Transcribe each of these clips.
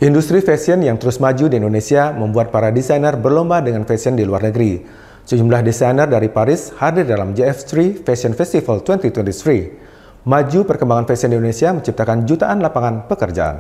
Industri fashion yang terus maju di Indonesia membuat para desainer berlomba dengan fashion di luar negeri. Sejumlah desainer dari Paris hadir dalam JF3 Fashion Festival 2023. Maju perkembangan fashion di Indonesia menciptakan jutaan lapangan pekerjaan.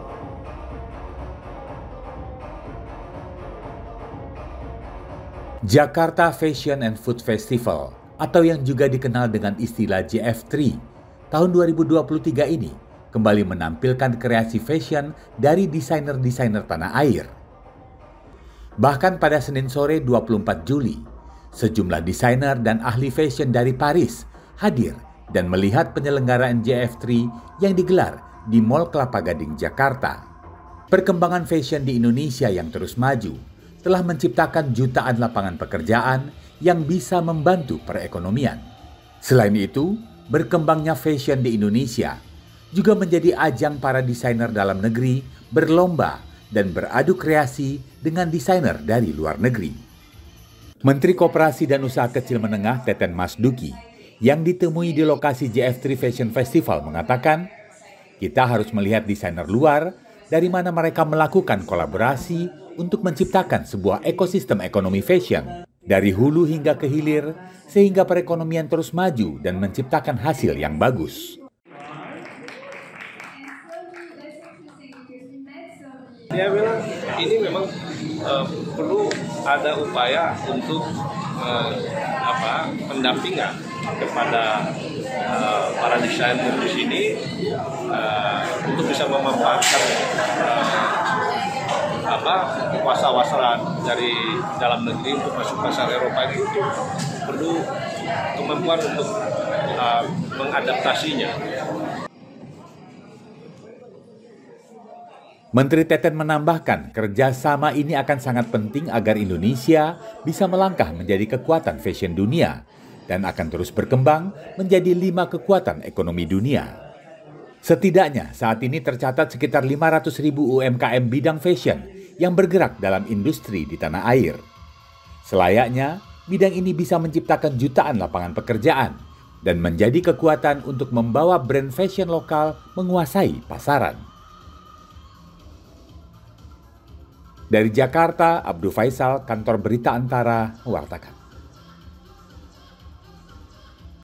Jakarta Fashion and Food Festival, atau yang juga dikenal dengan istilah JF3, tahun 2023 ini kembali menampilkan kreasi fashion dari desainer-desainer tanah air. Bahkan pada Senin sore 24 Juli, sejumlah desainer dan ahli fashion dari Paris hadir dan melihat penyelenggaraan JF3 yang digelar di Mall Kelapa Gading, Jakarta. Perkembangan fashion di Indonesia yang terus maju telah menciptakan jutaan lapangan pekerjaan yang bisa membantu perekonomian. Selain itu, berkembangnya fashion di Indonesia juga menjadi ajang para desainer dalam negeri berlomba dan beradu kreasi dengan desainer dari luar negeri. Menteri Koperasi dan Usaha Kecil Menengah Teten Masduki yang ditemui di lokasi JF3 Fashion Festival mengatakan, kita harus melihat desainer luar dari mana mereka melakukan kolaborasi untuk menciptakan sebuah ekosistem ekonomi fashion dari hulu hingga ke hilir sehingga perekonomian terus maju dan menciptakan hasil yang bagus. Dia bilang ini memang perlu ada upaya untuk pendampingan kepada para desainer di sini untuk bisa memanfaatkan wasa-wasa dari dalam negeri untuk masuk pasar Eropa itu perlu kemampuan untuk mengadaptasinya. Menteri Teten menambahkan, kerjasama ini akan sangat penting agar Indonesia bisa melangkah menjadi kekuatan fashion dunia dan akan terus berkembang menjadi 5 kekuatan ekonomi dunia. Setidaknya saat ini tercatat sekitar 500.000 UMKM bidang fashion yang bergerak dalam industri di tanah air. Selayaknya, bidang ini bisa menciptakan jutaan lapangan pekerjaan dan menjadi kekuatan untuk membawa brand fashion lokal menguasai pasaran. Dari Jakarta, Abdul Faisal, Kantor Berita Antara, mewartakan.